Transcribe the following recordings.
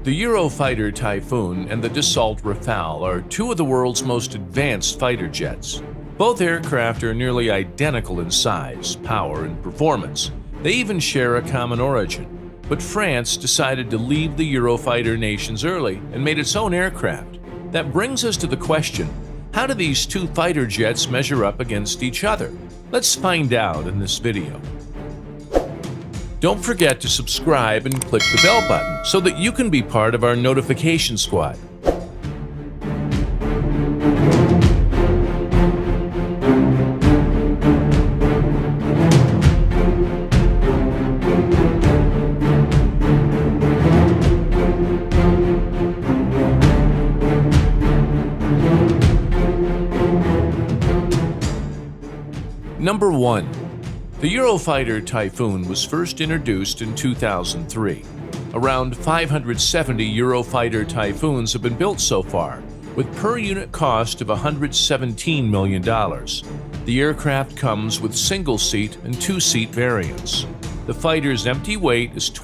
The Eurofighter Typhoon and the Dassault Rafale are two of the world's most advanced fighter jets. Both aircraft are nearly identical in size, power, and performance. They even share a common origin. But France decided to leave the Eurofighter nations early and made its own aircraft. That brings us to the question, how do these two fighter jets measure up against each other? Let's find out in this video. Don't forget to subscribe and click the bell button so that you can be part of our notification squad. Number 1. The Eurofighter Typhoon was first introduced in 2003. Around 570 Eurofighter Typhoons have been built so far, with per-unit cost of $117 million. The aircraft comes with single-seat and two-seat variants. The fighter's empty weight is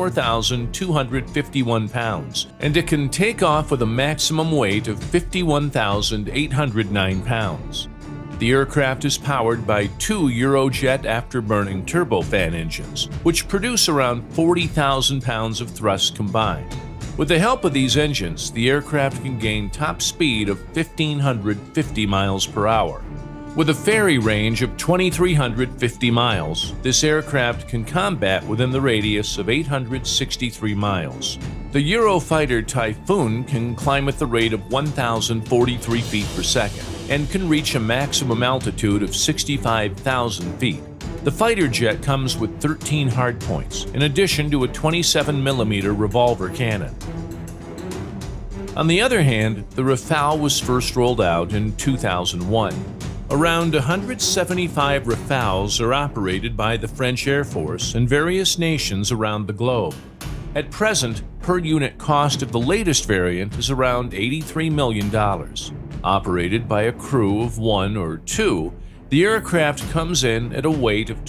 24,251 pounds, and it can take off with a maximum weight of 51,809 pounds. The aircraft is powered by two Eurojet afterburning turbofan engines, which produce around 40,000 pounds of thrust combined. With the help of these engines, the aircraft can gain top speed of 1,550 miles per hour. With a ferry range of 2,350 miles, this aircraft can combat within the radius of 863 miles. The Eurofighter Typhoon can climb at the rate of 1,043 feet per second and can reach a maximum altitude of 65,000 feet. The fighter jet comes with 13 hardpoints, in addition to a 27mm revolver cannon. On the other hand, the Rafale was first rolled out in 2001. Around 175 Rafales are operated by the French Air Force in various nations around the globe. At present, per-unit cost of the latest variant is around $83 million. Operated by a crew of 1 or 2, the aircraft comes in at a weight of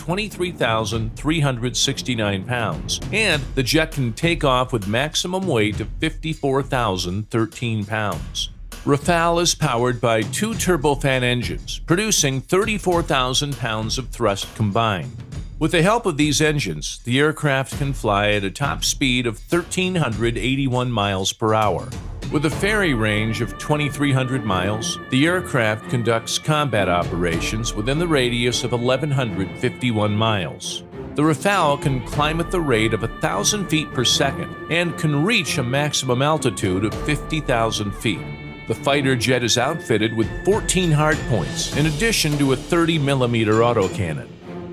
23,369 pounds, and the jet can take off with maximum weight of 54,013 pounds. Rafale is powered by two turbofan engines, producing 34,000 pounds of thrust combined. With the help of these engines, the aircraft can fly at a top speed of 1,381 miles per hour. With a ferry range of 2,300 miles, the aircraft conducts combat operations within the radius of 1,151 miles. The Rafale can climb at the rate of 1,000 feet per second and can reach a maximum altitude of 50,000 feet. The fighter jet is outfitted with 14 hardpoints, in addition to a 30mm autocannon.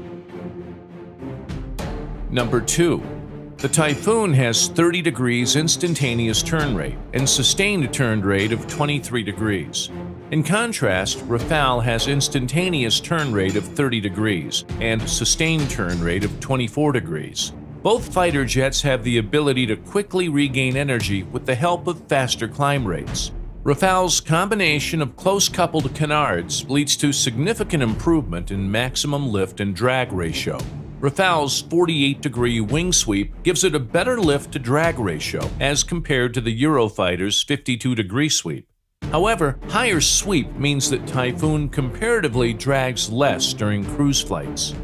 Number 2. The Typhoon has 30 degrees instantaneous turn rate and sustained turn rate of 23 degrees. In contrast, Rafale has instantaneous turn rate of 30 degrees and sustained turn rate of 24 degrees. Both fighter jets have the ability to quickly regain energy with the help of faster climb rates. Rafale's combination of close-coupled canards leads to significant improvement in maximum lift and drag ratio. Rafale's 48-degree wing sweep gives it a better lift-to-drag ratio as compared to the Eurofighter's 52-degree sweep. However, higher sweep means that Typhoon comparatively drags less during cruise flights.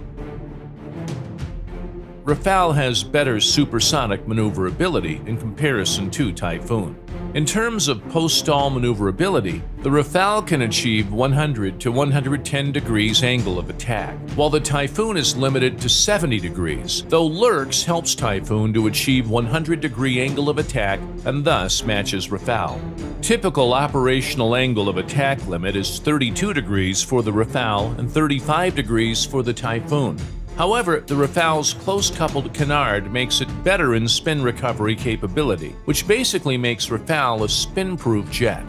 Rafale has better supersonic maneuverability in comparison to Typhoon. In terms of post-stall maneuverability, the Rafale can achieve 100 to 110 degrees angle of attack, while the Typhoon is limited to 70 degrees, though Lurks helps Typhoon to achieve 100-degree angle of attack and thus matches Rafale. Typical operational angle of attack limit is 32 degrees for the Rafale and 35 degrees for the Typhoon. However, the Rafale's close-coupled canard makes it better in spin recovery capability, which basically makes Rafale a spin-proof jet.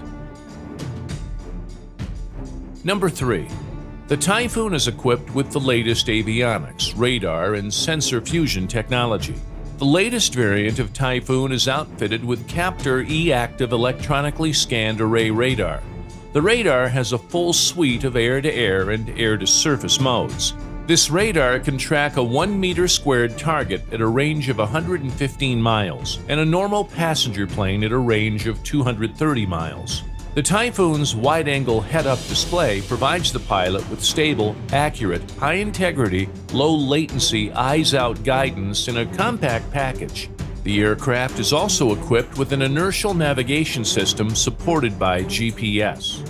Number 3. The Typhoon is equipped with the latest avionics, radar, and sensor fusion technology. The latest variant of Typhoon is outfitted with Captor E-active electronically scanned array radar. The radar has a full suite of air-to-air and air-to-surface modes. This radar can track a 1-meter squared target at a range of 115 miles and a normal passenger plane at a range of 230 miles. The Typhoon's wide-angle head-up display provides the pilot with stable, accurate, high-integrity, low-latency, eyes-out guidance in a compact package. The aircraft is also equipped with an inertial navigation system supported by GPS.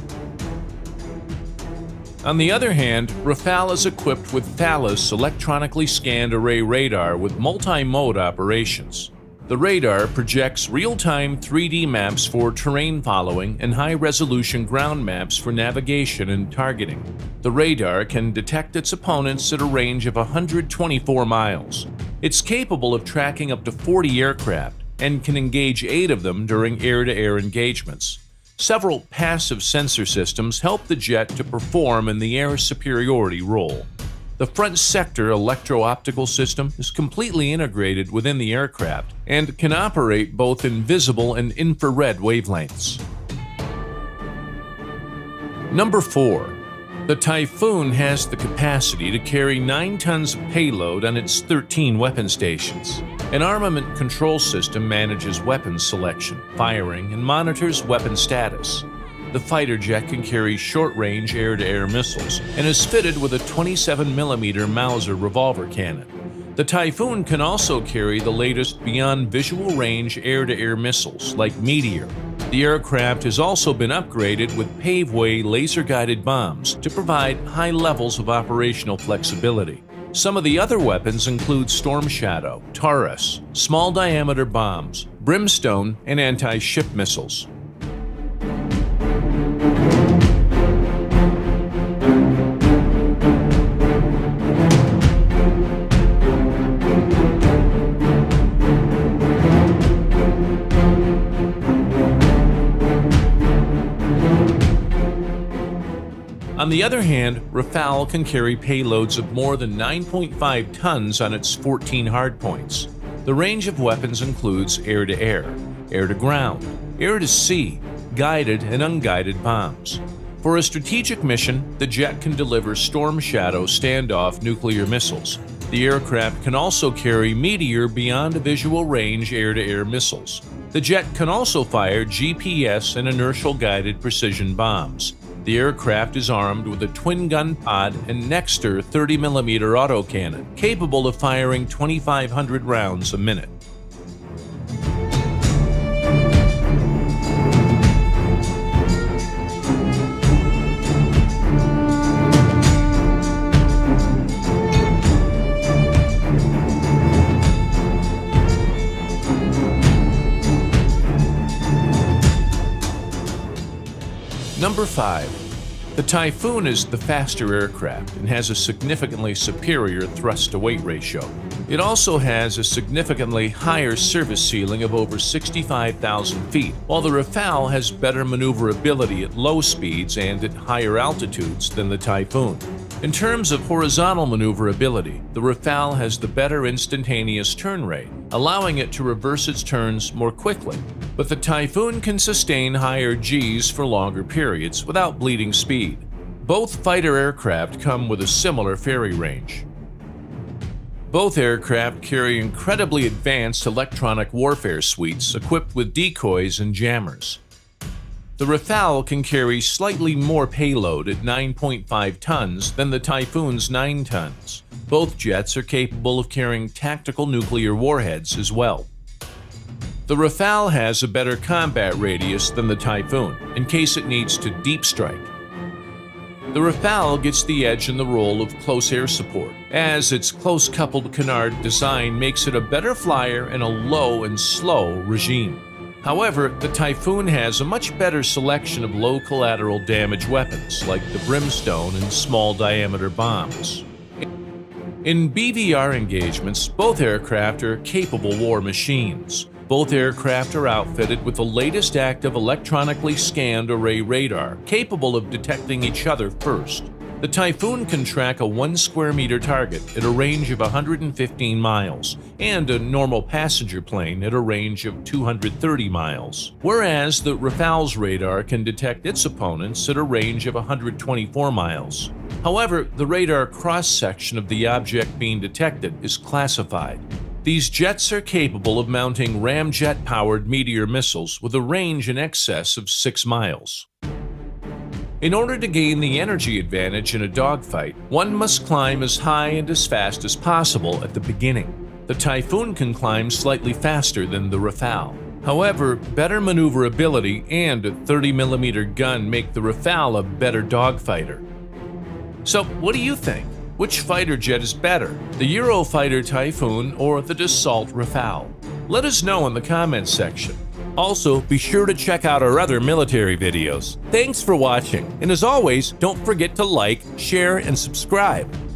On the other hand, Rafale is equipped with Thales electronically scanned array radar with multi-mode operations. The radar projects real-time 3D maps for terrain following and high-resolution ground maps for navigation and targeting. The radar can detect its opponents at a range of 124 miles. It's capable of tracking up to 40 aircraft and can engage 8 of them during air-to-air engagements. Several passive sensor systems help the jet to perform in the air superiority role. The front sector electro-optical system is completely integrated within the aircraft and can operate both in visible and infrared wavelengths. Number 4. The Typhoon has the capacity to carry 9 tons of payload on its 13 weapon stations. An armament control system manages weapons selection, firing, and monitors weapon status. The fighter jet can carry short-range air-to-air missiles and is fitted with a 27mm Mauser revolver cannon. The Typhoon can also carry the latest beyond visual range air-to-air missiles like Meteor. The aircraft has also been upgraded with paveway laser-guided bombs to provide high levels of operational flexibility. Some of the other weapons include Storm Shadow, Taurus, small-diameter bombs, Brimstone, and anti-ship missiles. On the other hand, Rafale can carry payloads of more than 9.5 tons on its 14 hardpoints. The range of weapons includes air-to-air, air-to-ground, air-to-sea, guided and unguided bombs. For a strategic mission, the jet can deliver Storm Shadow standoff nuclear missiles. The aircraft can also carry Meteor beyond a visual range air-to-air missiles. The jet can also fire GPS and inertial-guided precision bombs. The aircraft is armed with a twin-gun pod and Nexter 30mm autocannon, capable of firing 2,500 rounds a minute. Number 5. The Typhoon is the faster aircraft and has a significantly superior thrust-to-weight ratio. It also has a significantly higher service ceiling of over 65,000 feet, while the Rafale has better maneuverability at low speeds and at higher altitudes than the Typhoon. In terms of horizontal maneuverability, the Rafale has the better instantaneous turn rate, allowing it to reverse its turns more quickly. But the Typhoon can sustain higher Gs for longer periods without bleeding speed. Both fighter aircraft come with a similar ferry range. Both aircraft carry incredibly advanced electronic warfare suites equipped with decoys and jammers. The Rafale can carry slightly more payload at 9.5 tons than the Typhoon's 9 tons. Both jets are capable of carrying tactical nuclear warheads as well. The Rafale has a better combat radius than the Typhoon, in case it needs to deep strike. The Rafale gets the edge in the role of close air support, as its close-coupled canard design makes it a better flyer in a low and slow regime. However, the Typhoon has a much better selection of low collateral damage weapons, like the Brimstone and small-diameter bombs. In BVR engagements, both aircraft are capable war machines. Both aircraft are outfitted with the latest active electronically scanned array radar, capable of detecting each other first. The Typhoon can track a 1 square meter target at a range of 115 miles and a normal passenger plane at a range of 230 miles, whereas the Rafale's radar can detect its opponents at a range of 124 miles. However, the radar cross-section of the object being detected is classified. These jets are capable of mounting ramjet-powered Meteor missiles with a range in excess of 6 miles. In order to gain the energy advantage in a dogfight, one must climb as high and as fast as possible at the beginning. The Typhoon can climb slightly faster than the Rafale. However, better maneuverability and a 30mm gun make the Rafale a better dogfighter. So, what do you think? Which fighter jet is better, the Eurofighter Typhoon or the Dassault Rafale? Let us know in the comments section. Also, be sure to check out our other military videos. Thanks for watching, and as always, don't forget to like, share, and subscribe.